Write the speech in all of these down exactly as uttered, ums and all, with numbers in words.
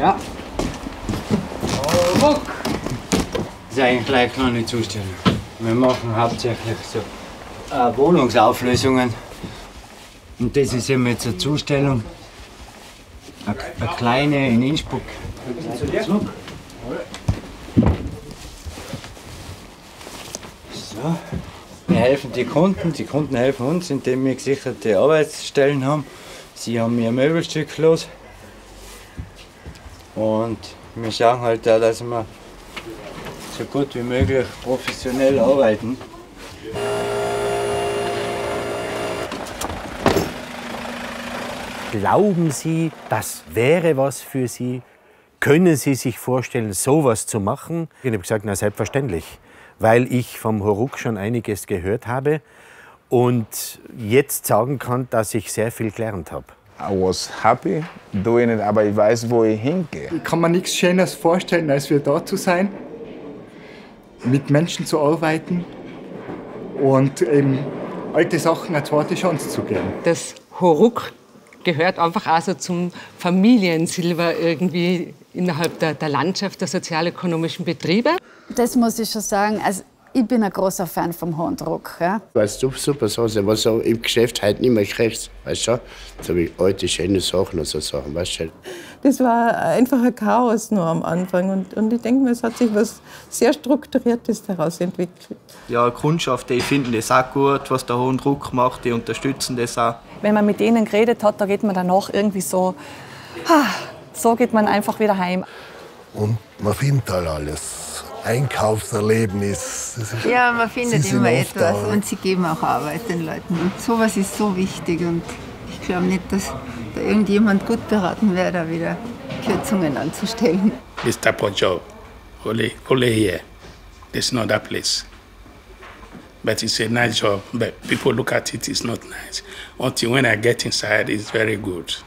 Ja. Ruck. Das ist eigentlich eine kleine Zustellung. Wir machen hauptsächlich so äh, Wohnungsauflösungen. Und das ist eben jetzt eine Zustellung. Eine, eine kleine in Innsbruck. So. Wir helfen die Kunden, die Kunden helfen uns, indem wir gesicherte Arbeitsstellen haben. Sie haben ihr Möbelstück los. Und wir schauen halt da, dass wir so gut wie möglich professionell arbeiten. Glauben Sie, das wäre was für Sie? Können Sie sich vorstellen, sowas zu machen? Ich habe gesagt, na selbstverständlich, weil ich vom Hauruck schon einiges gehört habe und jetzt sagen kann, dass ich sehr viel gelernt habe. I was happy doing it, aber ich weiß, wo ich hingehe. Ich kann mir nichts Schöneres vorstellen, als wir da zu sein, mit Menschen zu arbeiten und eben alte Sachen eine zweite Chance zu geben. Das Hauruck gehört einfach also zum Familiensilber irgendwie innerhalb der, der Landschaft der sozialökonomischen Betriebe. Das muss ich schon sagen. Also ich bin ein großer Fan vom Hauruck. Ja. Weißt du, super Sache, was du im Geschäft heute nicht mehr kriegst. Weißt du, so wie alte, schöne Sachen und so Sachen. Weißt du? Das war einfach ein Chaos nur am Anfang. Und, und ich denke mir, es hat sich was sehr Strukturiertes daraus entwickelt. Ja, Kundschaften, die finden das auch gut, was der Hauruck macht, die unterstützen das auch. Wenn man mit denen geredet hat, da geht man danach irgendwie so, so geht man einfach wieder heim. Und man findet halt alles. Einkaufserlebnis. Ja, man findet immer etwas und sie geben auch Arbeit den Leuten. Und sowas ist so wichtig und ich glaube nicht, dass da irgendjemand gut beraten wäre, da wieder Kürzungen anzustellen. This type of job, only, only here, there's no other place. But it's a nice job, but people look at it, it's not nice. Until when I get inside, it's very good.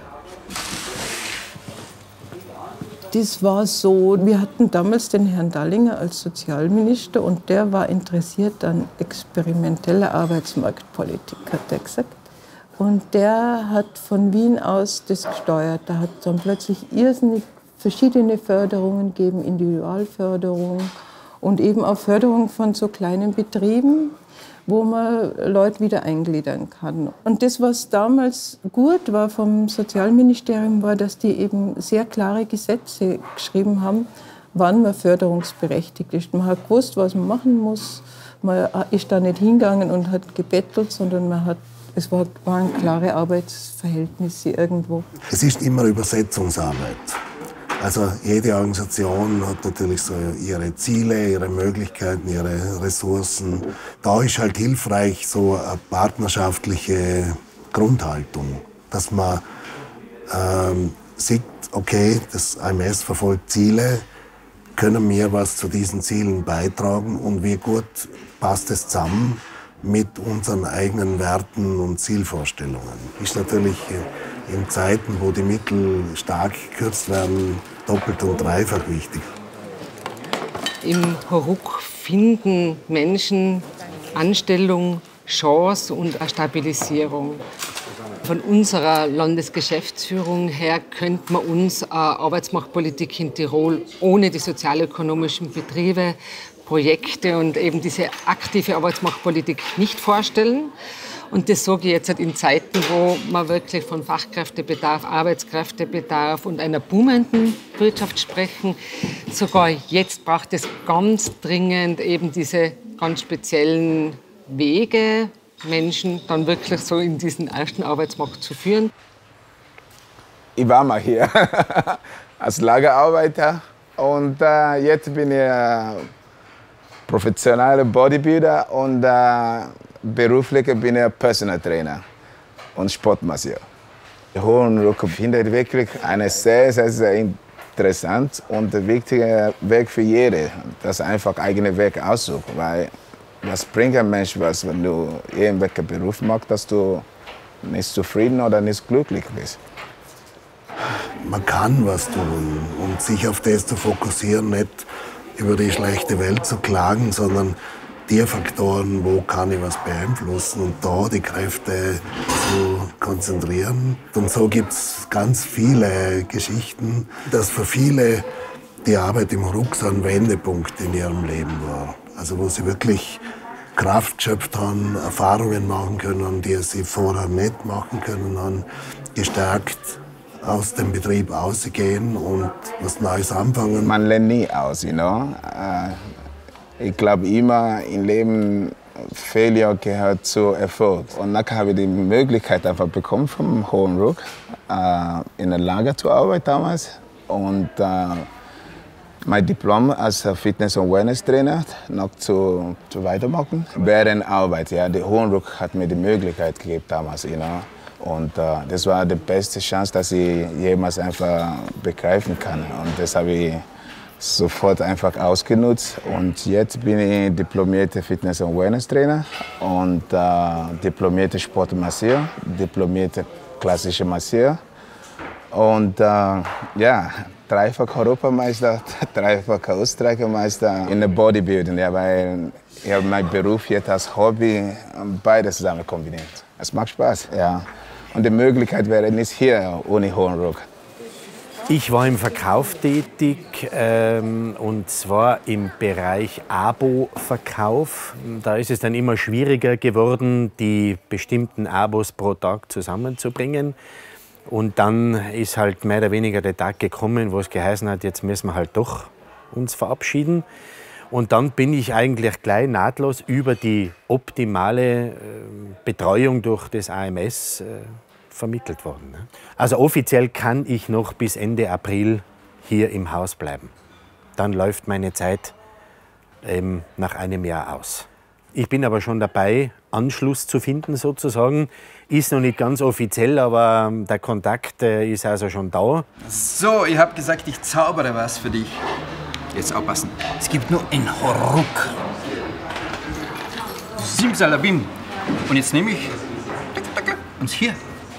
Das war so, wir hatten damals den Herrn Dallinger als Sozialminister und der war interessiert an experimenteller Arbeitsmarktpolitik, hat er gesagt. Und der hat von Wien aus das gesteuert. Da hat es dann plötzlich irrsinnig verschiedene Förderungen gegeben, Individualförderung und eben auch Förderung von so kleinen Betrieben, wo man Leute wieder eingliedern kann. Und das, was damals gut war vom Sozialministerium, war, dass die eben sehr klare Gesetze geschrieben haben, wann man förderungsberechtigt ist. Man hat gewusst, was man machen muss. Man ist da nicht hingegangen und hat gebettelt, sondern man hat, es waren klare Arbeitsverhältnisse irgendwo. Es ist immer Übersetzungsarbeit. Also jede Organisation hat natürlich so ihre Ziele, ihre Möglichkeiten, ihre Ressourcen. Da ist halt hilfreich so eine partnerschaftliche Grundhaltung, dass man ähm, sieht, okay, das A M S verfolgt Ziele, können wir was zu diesen Zielen beitragen und wie gut passt es zusammen mit unseren eigenen Werten und Zielvorstellungen. Ist natürlich in Zeiten, wo die Mittel stark gekürzt werden, doppelt und dreifach wichtig. Im Hauruck finden Menschen Anstellung, Chance und eine Stabilisierung. Von unserer Landesgeschäftsführung her könnte man uns eine Arbeitsmarktpolitik in Tirol ohne die sozialökonomischen Betriebe, Projekte und eben diese aktive Arbeitsmarktpolitik nicht vorstellen. Und das sage ich jetzt in Zeiten, wo man wirklich von Fachkräftebedarf, Arbeitskräftebedarf und einer boomenden Wirtschaft sprechen. Sogar jetzt braucht es ganz dringend eben diese ganz speziellen Wege, Menschen dann wirklich so in diesen ersten Arbeitsmarkt zu führen. Ich war mal hier als Lagerarbeiter und äh, jetzt bin ich äh, professioneller Bodybuilder und äh, beruflich bin ich Personal Trainer und Sportmasseur. Hauruck findet wirklich eine sehr, sehr, sehr interessant und wichtiger Weg für jede, das einfach eigene Weg aussuchen, weil was bringt ein Mensch was, wenn du irgendwelchen Beruf machst, dass du nicht zufrieden oder nicht glücklich bist? Man kann was tun und sich auf das zu fokussieren, nicht über die schlechte Welt zu klagen, sondern die Faktoren, wo kann ich was beeinflussen und da die Kräfte zu konzentrieren. Und so gibt es ganz viele Geschichten, dass für viele die Arbeit im Huruk so ein Wendepunkt in ihrem Leben war. Also wo sie wirklich Kraft geschöpft haben, Erfahrungen machen können, die sie vorher nicht machen können haben, gestärkt aus dem Betrieb ausgehen und was Neues anfangen. Man lernt nie aus, you know? Ich glaube immer im Leben, Failure gehört zu Erfolg. Und dann habe ich die Möglichkeit einfach bekommen vom Huruk, in einem Lager zu arbeiten damals. Und mein Diplom als Fitness- und Wellness-Trainer noch zu, zu weitermachen. Während Arbeit, ja, der Huruk hat mir die Möglichkeit gegeben damals, you know? Und uh, das war die beste Chance, dass ich jemals einfach begreifen kann. Und das habe ich sofort einfach ausgenutzt. Und jetzt bin ich diplomierter Fitness- und Wellness-Trainer und uh, diplomierter Sportmasseur, diplomierter klassischer Masseur. Und uh, ja, dreifach Europameister, dreifach Österreichermeister in der Bodybuilding, ja, weil ich habe meinen Beruf jetzt als Hobby beides zusammen kombiniert. Es macht Spaß, ja. Und die Möglichkeit wäre nicht hier ohne Huruk. Ich war im Verkauf tätig, ähm, und zwar im Bereich Abo-Verkauf. Da ist es dann immer schwieriger geworden, die bestimmten Abos pro Tag zusammenzubringen. Und dann ist halt mehr oder weniger der Tag gekommen, wo es geheißen hat, jetzt müssen wir halt doch uns verabschieden. Und dann bin ich eigentlich gleich nahtlos über die optimale äh, Betreuung durch das A M S äh, vermittelt worden. Ne? Also offiziell kann ich noch bis Ende April hier im Haus bleiben. Dann läuft meine Zeit ähm, nach einem Jahr aus. Ich bin aber schon dabei, Anschluss zu finden sozusagen. Ist noch nicht ganz offiziell, aber der Kontakt äh, ist also schon da. So, ich habe gesagt, ich zaubere was für dich. Jetzt aufpassen. Es gibt nur ein Huruk. Simsalabim. Und jetzt nehme ich und hier.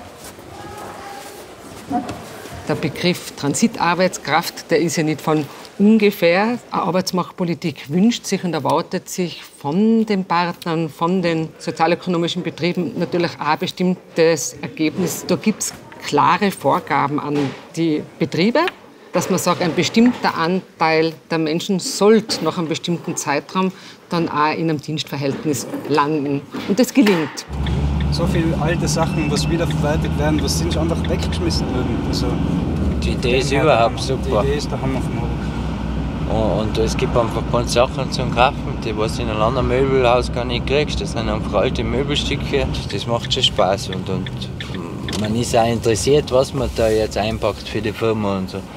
Der Begriff Transitarbeitskraft, der ist ja nicht von ungefähr. Eine Arbeitsmarktpolitik wünscht sich und erwartet sich von den Partnern, von den sozialökonomischen Betrieben natürlich auch ein bestimmtes Ergebnis. Da gibt es klare Vorgaben an die Betriebe, dass man sagt, ein bestimmter Anteil der Menschen sollte nach einem bestimmten Zeitraum dann auch in einem Dienstverhältnis landen. Und das gelingt. So viele alte Sachen, was wiederverwertet werden, was sind einfach weggeschmissen worden. Also, die Idee ist überhaupt super. Die Idee ist der Hammer vom Huruk. Und es gibt einfach ein paar Sachen zum Kaufen, die was du in einem anderen Möbelhaus gar nicht kriegst. Das sind einfach alte Möbelstücke. Das macht schon Spaß. Und, und man ist auch interessiert, was man da jetzt einpackt für die Firma und so.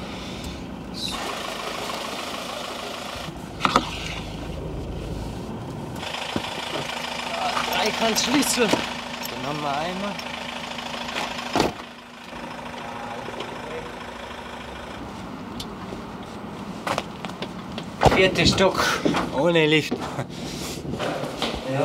Ich kann schließen. Dann haben wir einmal. Vierter Stock, ohne Lift. Ja.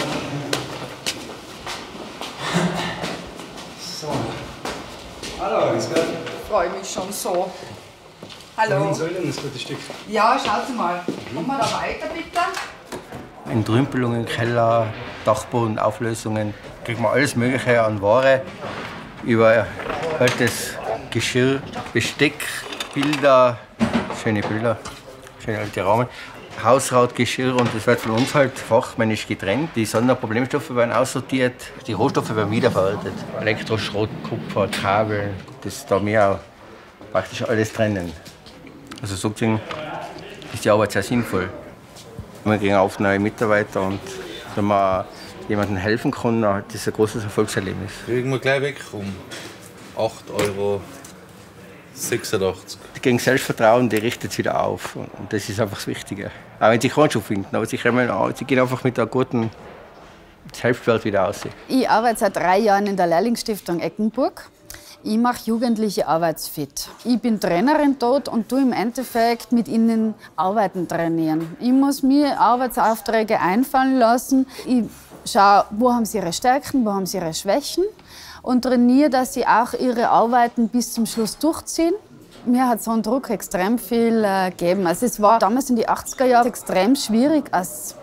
So. Hallo, grüß Gott. Ich freue mich schon so. Hallo. Wohin soll denn das gute Stück? Ja, schaut Sie mal. Kommen wir da weiter, bitte? Entrümpelungen, Keller, Dachbodenauflösungen, kriegt man alles Mögliche an Ware. Über altes Geschirr, Besteck, Bilder, schöne Bilder, schöne alte Rahmen. Hausratgeschirr, und das wird von uns halt fachmännisch getrennt. Die Sonderproblemstoffe werden aussortiert, die Rohstoffe werden wiederverwertet. Elektroschrott, Kupfer, Kabel, das ist da mehr praktisch alles trennen. Also so gesehen ist die Arbeit sehr sinnvoll. Wir kriegen auf neue Mitarbeiter, und wenn man jemandem helfen kann, dann ist das ein großes Erfolgserlebnis. Kriegen wir gleich weg um acht Euro sechsundachtzig. Die gegen Selbstvertrauen, die richtet sich wieder auf, und das ist einfach das Wichtige. Auch wenn sie keinen Job finden, aber sie, sie gehen einfach mit einem guten Selbstwert wieder aus. Ich arbeite seit drei Jahren in der Lehrlingsstiftung Eckenburg. Ich mache Jugendliche arbeitsfit. Ich bin Trainerin dort und tue im Endeffekt mit ihnen Arbeiten trainieren. Ich muss mir Arbeitsaufträge einfallen lassen. Ich schaue, wo haben sie ihre Stärken, wo haben sie ihre Schwächen, und trainiere, dass sie auch ihre Arbeiten bis zum Schluss durchziehen. Mir hat so ein Druck extrem viel äh, gegeben. Also es war damals in den achtziger Jahren extrem schwierig, als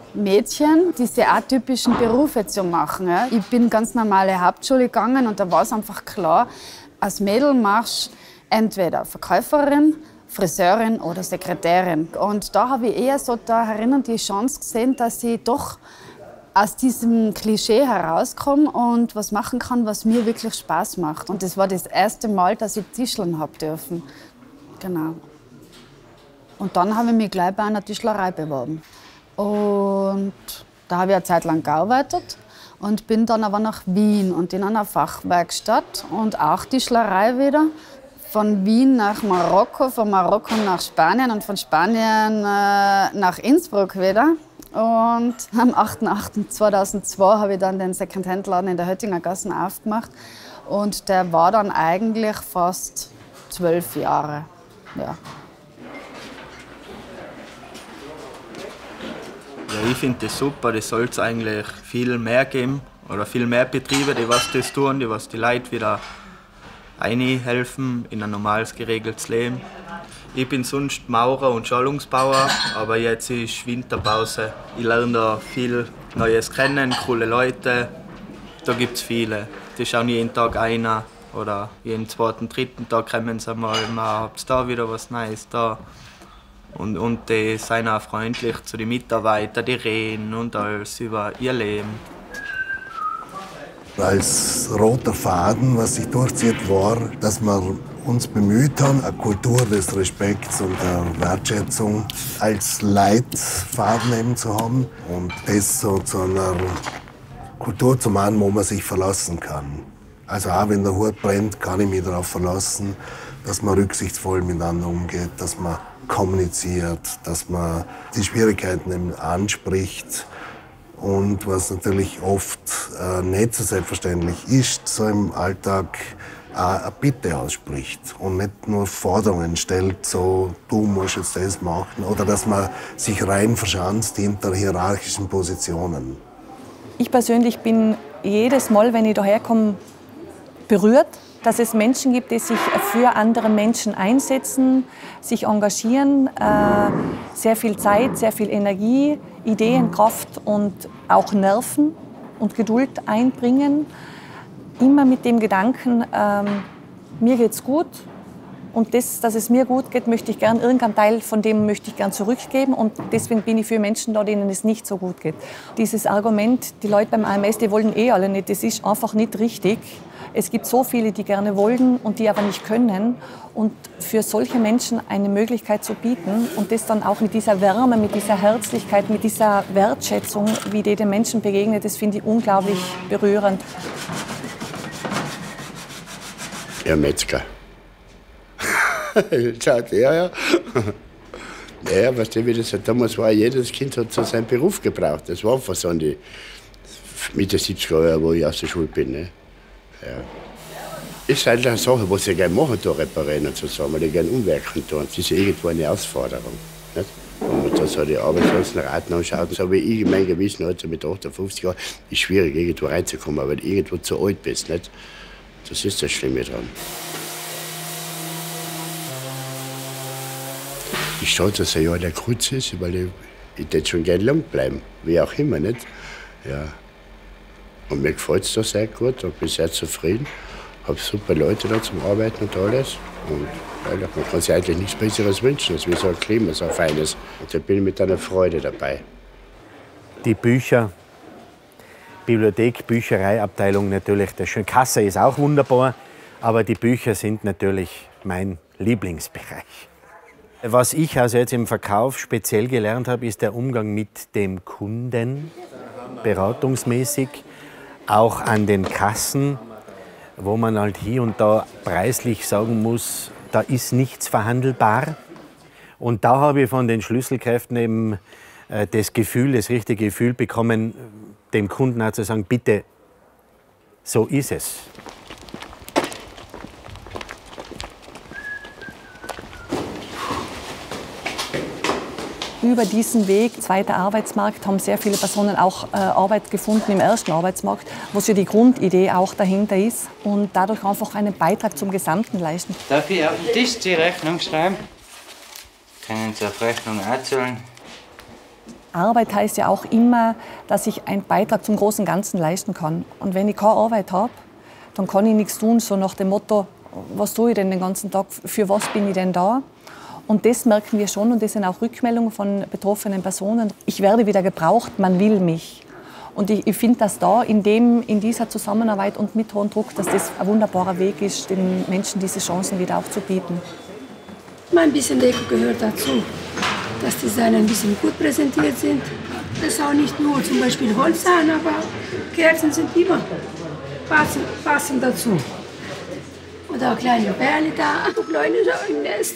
Mädchen diese atypischen Berufe zu machen. Ja. Ich bin ganz normale Hauptschule gegangen und da war es einfach klar, als Mädel machst du entweder Verkäuferin, Friseurin oder Sekretärin. Und da habe ich eher so da herinnen die Chance gesehen, dass ich doch aus diesem Klischee herauskomme und was machen kann, was mir wirklich Spaß macht. Und das war das erste Mal, dass ich Tischlern habe dürfen. Genau. Und dann habe ich mich gleich bei einer Tischlerei beworben. Und da habe ich eine Zeit lang gearbeitet und bin dann aber nach Wien und in einer Fachwerkstatt und auch Tischlerei wieder. Von Wien nach Marokko, von Marokko nach Spanien und von Spanien äh, nach Innsbruck wieder. Und am achter achter zweitausendzwei habe ich dann den Second-Hand-Laden in der Höttinger Gasse aufgemacht. Und der war dann eigentlich fast zwölf Jahre. Ja. Ja, ich finde das super, das soll es eigentlich viel mehr geben oder viel mehr Betriebe, die was das tun, die was die Leute wieder einhelfen in ein normales, geregeltes Leben. Ich bin sonst Maurer und Schallungsbauer, aber jetzt ist Winterpause. Ich lerne da viel Neues kennen, coole Leute, da gibt es viele. Das ist auch nicht jeden Tag einer oder jeden zweiten, dritten Tag kommen sie mal, man habt da wieder was Neues da. Und, und die sind auch freundlich zu den Mitarbeitern, die reden und alles über ihr Leben. Als roter Faden, was sich durchzieht, war, dass wir uns bemüht haben, eine Kultur des Respekts und der Wertschätzung als Leitfaden eben zu haben und das so zu einer Kultur zu machen, wo man sich verlassen kann. Also auch wenn der Hut brennt, kann ich mich darauf verlassen, dass man rücksichtsvoll miteinander umgeht, dass man kommuniziert, dass man die Schwierigkeiten eben anspricht. Und was natürlich oft äh, nicht so selbstverständlich ist, so im Alltag auch eine Bitte ausspricht und nicht nur Forderungen stellt, so du musst jetzt das machen, oder dass man sich rein verschanzt hinter hierarchischen Positionen. Ich persönlich bin jedes Mal, wenn ich daherkomme, berührt, dass es Menschen gibt, die sich für andere Menschen einsetzen, sich engagieren, äh, sehr viel Zeit, sehr viel Energie, Ideen, Kraft und auch Nerven und Geduld einbringen. Immer mit dem Gedanken, ähm, mir geht's gut und das, dass es mir gut geht, möchte ich gern, irgendeinen Teil von dem möchte ich gern zurückgeben und deswegen bin ich für Menschen da, denen es nicht so gut geht. Dieses Argument, die Leute beim A M S, die wollen eh alle nicht, das ist einfach nicht richtig. Es gibt so viele, die gerne wollen und die aber nicht können. Und für solche Menschen eine Möglichkeit zu bieten und das dann auch mit dieser Wärme, mit dieser Herzlichkeit, mit dieser Wertschätzung, wie die den Menschen begegnet, das finde ich unglaublich berührend. Ja, Metzger. Schaut, ja, ja. Ja, weißt du, wie das damals war, jedes Kind hat so seinen Beruf gebraucht. Das war einfach so in die Mitte siebziger Jahre, wo ich aus der Schule bin. Ne? Ja. Ist halt eine Sache, was ich gerne machen, da reparieren und so sagen, weil ich gerne umwerken tun. Das ist irgendwo eine Herausforderung. Nicht? Wenn man da so die Arbeitslosenraten anschaut, so wie ich mein Gewissen heute mit achtundfünfzig Jahren, ist schwierig, irgendwo reinzukommen, weil du irgendwo zu alt bist. Nicht? Das ist das Schlimme dran. Ich schaue, dass er ja der kurz ist, weil ich, ich hätte schon gerne lang bleiben, wie auch immer. Nicht? Ja. Und mir gefällt es da sehr gut und bin sehr zufrieden. Ich habe super Leute da zum Arbeiten und alles. Und ja, man kann sich eigentlich nichts Besseres wünschen, als wie so ein Klima, so ein feines. Und da bin ich mit einer Freude dabei. Die Bücher, Bibliothek, Büchereiabteilung natürlich. Der schöne Kasse ist auch wunderbar, aber die Bücher sind natürlich mein Lieblingsbereich. Was ich also jetzt im Verkauf speziell gelernt habe, ist der Umgang mit dem Kunden, beratungsmäßig, auch an den Kassen, wo man halt hier und da preislich sagen muss, da ist nichts verhandelbar. Und da habe ich von den Schlüsselkräften eben äh, das Gefühl, das richtige Gefühl bekommen, dem Kunden auch zu sagen, bitte, so ist es. Über diesen Weg, zweiter Arbeitsmarkt, haben sehr viele Personen auch äh, Arbeit gefunden im ersten Arbeitsmarkt, was ja die Grundidee auch dahinter ist und dadurch einfach einen Beitrag zum Gesamten leisten. Darf ich auf den Tisch die Rechnung schreiben? Können Sie auf Rechnung auch zahlen? Arbeit heißt ja auch immer, dass ich einen Beitrag zum großen Ganzen leisten kann. Und wenn ich keine Arbeit habe, dann kann ich nichts tun, so nach dem Motto, was tue ich denn den ganzen Tag, für was bin ich denn da? Und das merken wir schon und das sind auch Rückmeldungen von betroffenen Personen. Ich werde wieder gebraucht, man will mich. Und ich, ich finde, dass da in, dem, in dieser Zusammenarbeit und mit hohem Druck, dass das ein wunderbarer Weg ist, den Menschen diese Chancen wieder auch zu bieten. Ein bisschen Deko gehört dazu, dass die Designer ein bisschen gut präsentiert sind. Das ist auch nicht nur zum Beispiel Holz an, aber Kerzen sind immer passen, passen dazu. Oder auch kleine Perle da, kleine im Nest.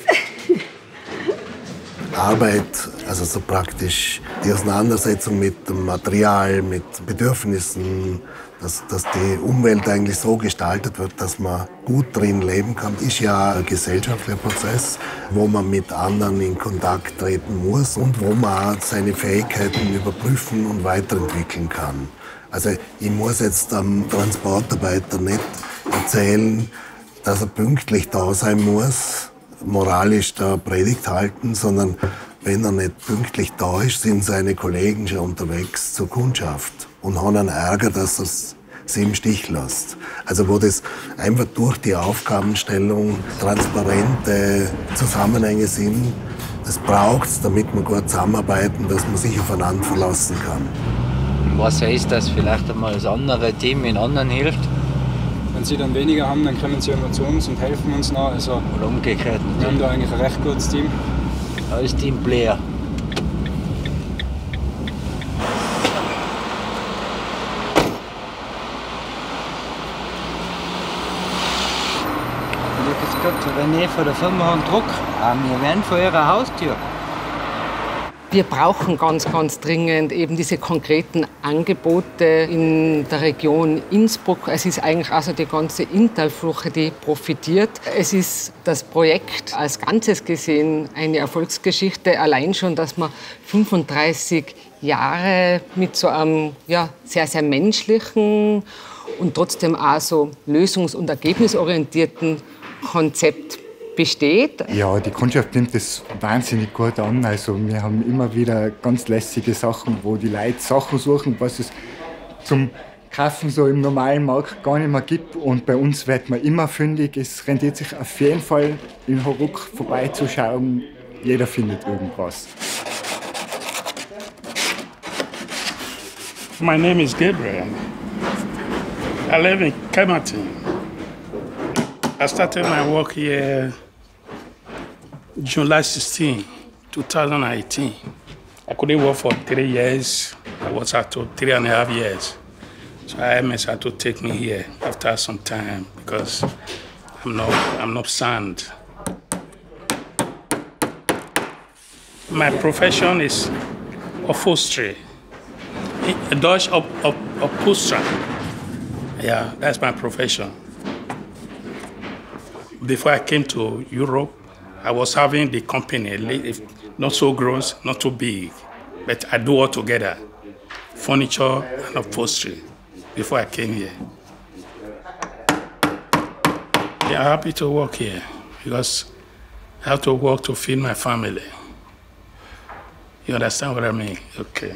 Arbeit, also so praktisch die Auseinandersetzung mit dem Material, mit Bedürfnissen, dass, dass die Umwelt eigentlich so gestaltet wird, dass man gut drin leben kann, ist ja ein gesellschaftlicher Prozess, wo man mit anderen in Kontakt treten muss und wo man auch seine Fähigkeiten überprüfen und weiterentwickeln kann. Also ich muss jetzt am Transportarbeiter nicht erzählen, dass er pünktlich da sein muss, moralisch da Predigt halten, sondern wenn er nicht pünktlich da ist, sind seine Kollegen schon unterwegs zur Kundschaft und haben einen Ärger, dass er sie im Stich lässt. Also wo das einfach durch die Aufgabenstellung transparente Zusammenhänge sind, das braucht es, damit wir gut zusammenarbeiten, dass man sich aufeinander verlassen kann. Was heißt, dass vielleicht einmal das andere Team in anderen hilft? Wenn sie dann weniger haben, dann kommen sie immer zu uns und helfen uns noch. Also, oder umgekehrt. Wir haben da eigentlich ein recht gutes Team. Als Teamplayer. René von der Firma und Druck. Wir werden vor ihrer Haustür. Wir brauchen ganz, ganz dringend eben diese konkreten Angebote in der Region Innsbruck. Es ist eigentlich also die ganze Inntalfläche, die profitiert. Es ist das Projekt als Ganzes gesehen eine Erfolgsgeschichte. Allein schon, dass man fünfunddreißig Jahre mit so einem ja, sehr, sehr menschlichen und trotzdem auch so lösungs- und ergebnisorientierten Konzept besteht. Ja, die Kundschaft nimmt das wahnsinnig gut an. Also wir haben immer wieder ganz lässige Sachen, wo die Leute Sachen suchen, was es zum Kaufen so im normalen Markt gar nicht mehr gibt. Und bei uns wird man immer fündig. Es rendiert sich auf jeden Fall in Hauruck vorbeizuschauen. Jeder findet irgendwas. My name is Gabriel. I live in Kemerton. I started my work here July sixteenth, two thousand eighteen. I couldn't work for three years. I was out to three and a half years. So I M S had to take me here after some time because I'm not, I'm not sound. My profession is upholstery. Dutch up, up, upholstery. Yeah, that's my profession. Before I came to Europe, I was having the company, not so gross, not too big, but I do all together, furniture and upholstery, before I came here. Yeah, I'm happy to work here because I have to work to feed my family. You understand what I mean? Okay.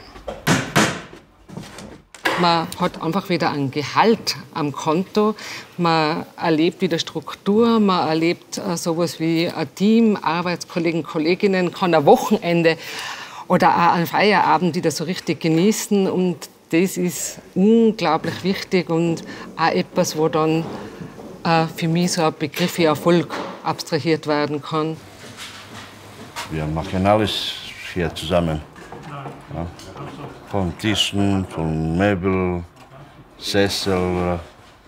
Man hat einfach wieder ein Gehalt am Konto, man erlebt wieder Struktur, man erlebt äh, sowas wie ein Team, Arbeitskollegen, Kolleginnen, kann ein Wochenende oder auch einen Feierabend wieder so richtig genießen und das ist unglaublich wichtig und auch etwas, wo dann äh, für mich so ein Begriff wie Erfolg abstrahiert werden kann. Wir machen alles hier zusammen. Ja. Von Tischen, von Möbel, Sessel,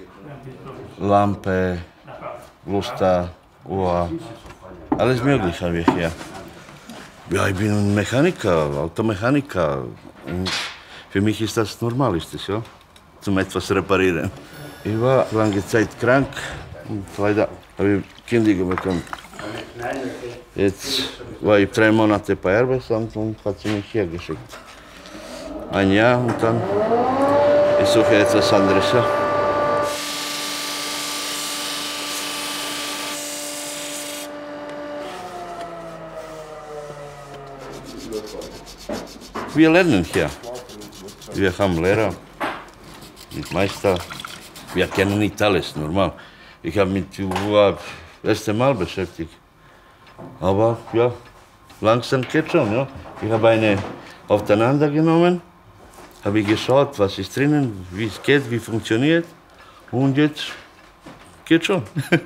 Lampe, Luster, Uhr, alles Mögliche habe ich hier. Ja, ich bin Mechaniker, Automechaniker. Und für mich ist das normal, ist das, ja, zum etwas reparieren. Ich war lange Zeit krank und leider habe ich Kündigung bekommen. Jetzt war ich drei Monate bei Arbeitsamt und hat sie mich hier geschickt. Ein Jahr und dann ich suche etwas anderes. Ja. wir lernen hier. Wir haben Lehrer, mit Meister. Wir kennen nicht alles, normal. Ich habe mit das erste Mal beschäftigt. Aber ja, langsam geht schon. Ja. Ich habe eine aufeinander genommen, habe ich geschaut, was ist drinnen, wie es geht, wie funktioniert. Und jetzt geht schon.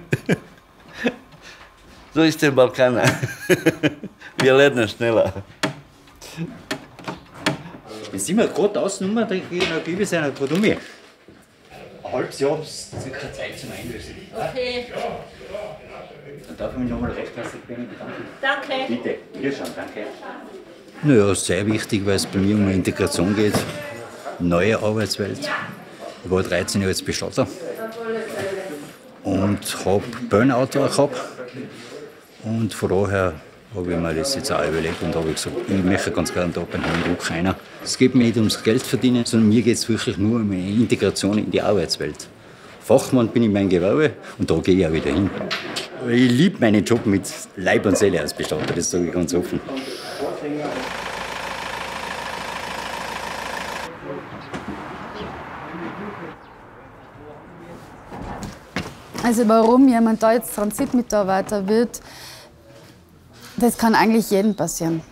So ist der Balkaner. Wir lernen schneller. Wenn Sie mir gerade ausnummern, dann gebe ich es gerade um mich. Ein halbes Jahr circa Zeit zum Einlösen. Okay. Dann darf ich mich nochmal recht herzlich bei Ihnen bedanken. Danke. Bitte, wiederschauen, danke. Naja, sehr wichtig, weil es bei mir um Integration geht. Neue Arbeitswelt. Ich war dreizehn Jahre als Bestatter und habe Burnout gehabt. Und von daher habe ich mir das jetzt auch überlegt und habe gesagt, ich möchte ganz gerne da beim Herrn Druck rein. Es geht mir nicht ums Geld verdienen, sondern mir geht es wirklich nur um eine Integration in die Arbeitswelt. Fachmann bin ich mein Gewerbe und da gehe ich auch wieder hin. Ich liebe meinen Job mit Leib und Seele als Bestatter, das sage ich ganz offen. Also warum jemand da jetzt Transitmitarbeiter wird, das kann eigentlich jedem passieren.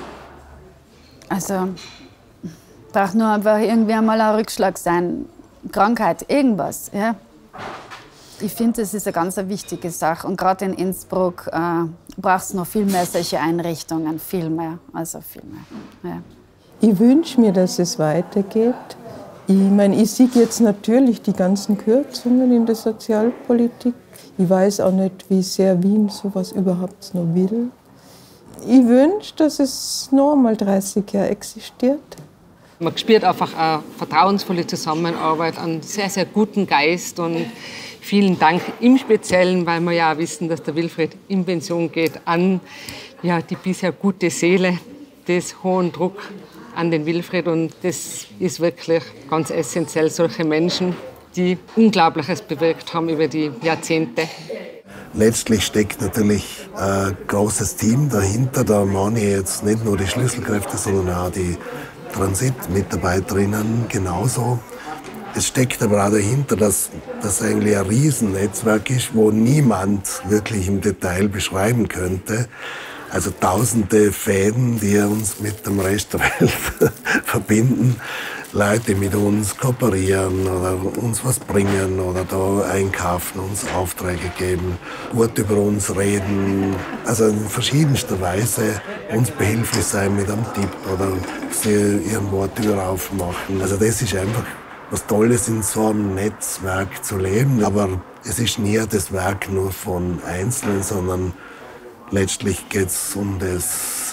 Also braucht nur einfach irgendwie einmal ein Rückschlag sein, Krankheit, irgendwas. Ja. Ich finde, das ist eine ganz wichtige Sache. Und gerade in Innsbruck äh, braucht es noch viel mehr solche Einrichtungen, viel mehr, also viel mehr. Ja. Ich wünsche mir, dass es weitergeht. Ich meine, ich sehe jetzt natürlich die ganzen Kürzungen in der Sozialpolitik. Ich weiß auch nicht, wie sehr Wien sowas überhaupt noch will. Ich wünsche, dass es noch einmal dreißig Jahre existiert. Man spürt einfach eine vertrauensvolle Zusammenarbeit, einen sehr, sehr guten Geist. Und vielen Dank im Speziellen, weil wir ja auch wissen, dass der Wilfried in Pension geht, an ja, die bisher gute Seele des hohen Druck an den Wilfried. Und das ist wirklich ganz essentiell, solche Menschen, die Unglaubliches bewirkt haben über die Jahrzehnte. Letztlich steckt natürlich ein großes Team dahinter. Da meine ich jetzt nicht nur die Schlüsselkräfte, sondern auch die Transitmitarbeiterinnen genauso. Es steckt aber auch dahinter, dass das eigentlich ein Riesennetzwerk ist, wo niemand wirklich im Detail beschreiben könnte. Also tausende Fäden, die uns mit dem Rest der Welt verbinden. Leute, die mit uns kooperieren oder uns was bringen oder da einkaufen, uns Aufträge geben, gut über uns reden. Also in verschiedenster Weise uns behilflich sein mit einem Tipp oder sie ihren Wortüber aufmachen. Also das ist einfach was Tolles, in so einem Netzwerk zu leben. Aber es ist nie das Werk nur von Einzelnen, sondern letztlich geht es um das,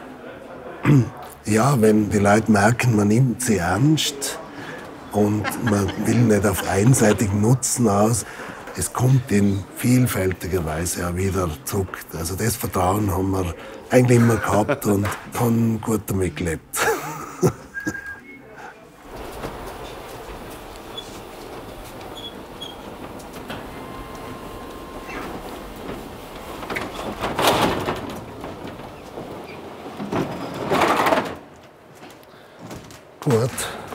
ja, wenn die Leute merken, man nimmt sie ernst und man will nicht auf einseitigen Nutzen aus. Es kommt in vielfältiger Weise auch wieder zurück. Also das Vertrauen haben wir eigentlich immer gehabt und haben gut damit gelebt. Gut.